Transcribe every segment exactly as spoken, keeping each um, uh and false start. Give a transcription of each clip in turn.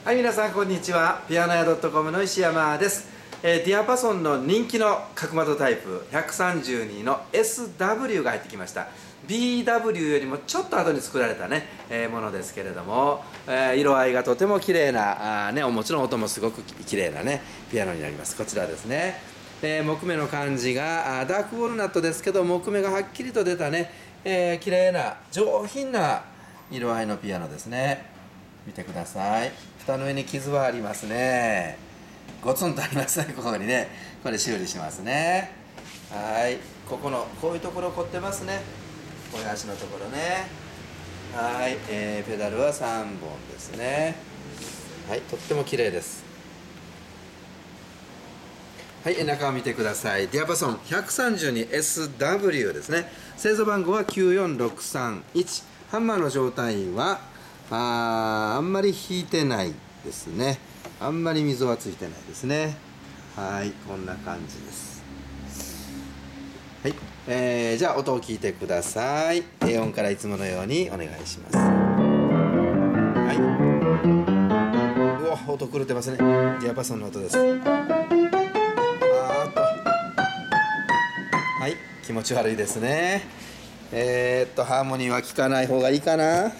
はい、皆さんこんにちは。ピアノ屋 .com の石山です。えー、ディアパソンの人気の角窓タイプひゃくさんじゅうにの エスダブリュー が入ってきました。 ビーダブリュー よりもちょっと後に作られたね、えー、ものですけれども、えー、色合いがとても綺麗なあ、ね、もちろん音もすごく綺麗なねピアノになります。こちらですね、えー、木目の感じがあダークウォルナットですけど、木目がはっきりと出たね、えー、綺麗な上品な色合いのピアノですね。見てください。蓋の上に傷はありますね。ゴツンとありますね。ここにね、これ修理しますね。はい、ここのこういうところ凝ってますね。こういう足のところね。はい、えー、ペダルはさんぼんですね。はい、とっても綺麗です。はい、中を見てください。ディアパソン ひゃくさんじゅうにエスダブリュー ですね。製造番号はきゅうよんろくさんいち。ハンマーの状態はあ, あんまり引いてないですね。あんまり溝はついてないですね。はい、こんな感じです。はい、えー、じゃあ音を聞いてください。低音からいつものようにお願いします。はい、うわ、音狂ってますね。ディアパソンの音です。あーっと、はい、気持ち悪いですね。えー、っとハーモニーは聞かない方がいいかな。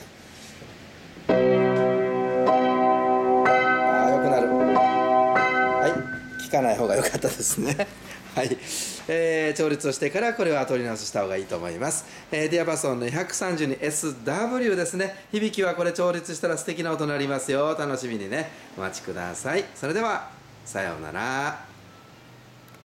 聞かない方が良かったですね。はい、えー、調律をしてからこれは取り直しした方がいいと思います。えー、ディアパソンの ひゃくさんじゅうにエスダブリュー ですね。響きはこれ調律したら素敵な音になりますよ。楽しみにねお待ちください。それではさようなら。